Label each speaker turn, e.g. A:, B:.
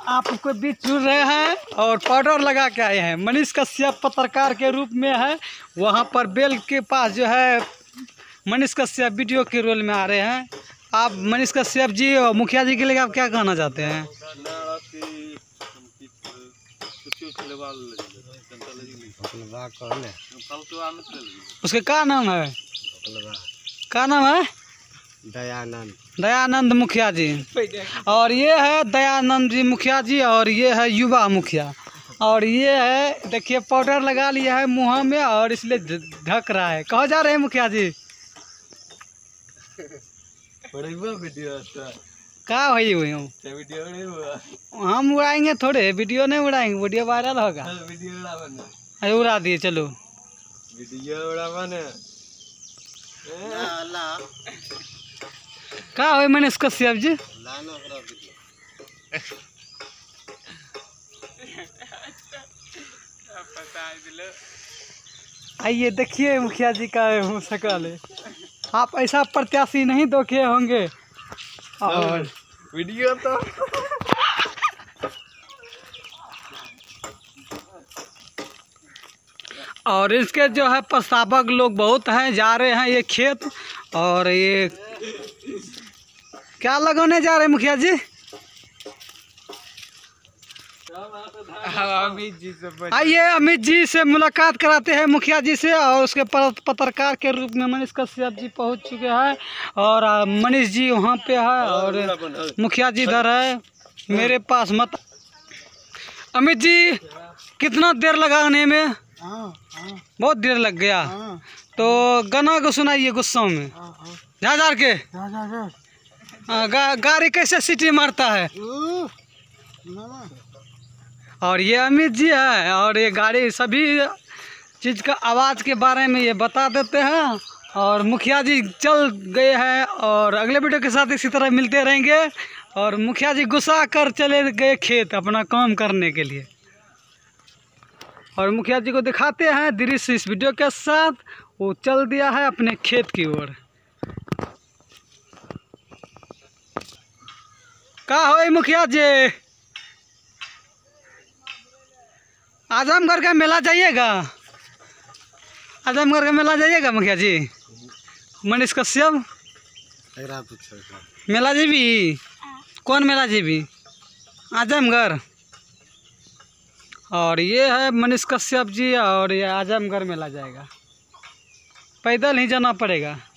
A: आपको बीच चुन रहे हैं और पाउडर लगा के आए हैं। मनीष कश्यप पत्रकार के रूप में है, वहाँ पर बेल के पास जो है मनीष कश्यप वीडियो के रोल में आ रहे हैं। आप मनीष कश्यप जी और मुखिया जी के लिए आप क्या कहना चाहते हैं? उसके क्या नाम है? क्या नाम है? दयानंद मुखिया जी। और ये है दयानंद जी मुखिया जी, और ये है युवा मुखिया। और ये है देखिए पाउडर लगा लिया है मुँह में और इसलिए ढक रहा है। कहाँ जा रहे हैं मुखिया जी? क्या हुई हुई हूँ हम उड़ाएंगे थोड़े, वीडियो नहीं उड़ाएंगे, वीडियो वायरल होगा। अरे उड़ा दिए, चलो वीडियो उड़ावा। क्या हुई मनीष कश्यप जी? आइए देखिए मुखिया जी का शकल है। आप ऐसा प्रत्याशी नहीं देखे होंगे। और वीडियो तो और इसके जो है प्रस्तावक लोग बहुत हैं, जा रहे हैं ये खेत। और ये क्या लगाने जा रहे हैं मुखिया जी? अमित जी से आइए अमित जी से मुलाकात कराते हैं मुखिया जी से। और उसके पत्रकार के रूप में मनीष कश्यप जी पहुंच चुके हैं और मनीष जी वहां पे है और मुखिया जी इधर है मेरे पास। मत अमित जी कितना देर लगाने में? बहुत देर लग गया। तो गाना को सुनाइए गुस्सा में जा के। गाड़ी कैसे सीटी मारता है? और ये अमित जी है और ये गाड़ी सभी चीज़ का आवाज़ के बारे में ये बता देते हैं। और मुखिया जी चल गए हैं और अगले वीडियो के साथ इसी तरह मिलते रहेंगे। और मुखिया जी गुस्सा कर चले गए खेत अपना काम करने के लिए। और मुखिया जी को दिखाते हैं दृश्य इस वीडियो के साथ। वो चल दिया है अपने खेत की ओर। क्या हो मुखिया जी? आजमगढ़ का मेला जाइएगा? आजमगढ़ का मेला जाइएगा मुखिया जी? मनीष कश्यप मेला जीबी? कौन मेला जीबी? आजमगढ़। और ये है मनीष कश्यप जी और ये आजमगढ़ मेला जाएगा। पैदल ही जाना पड़ेगा।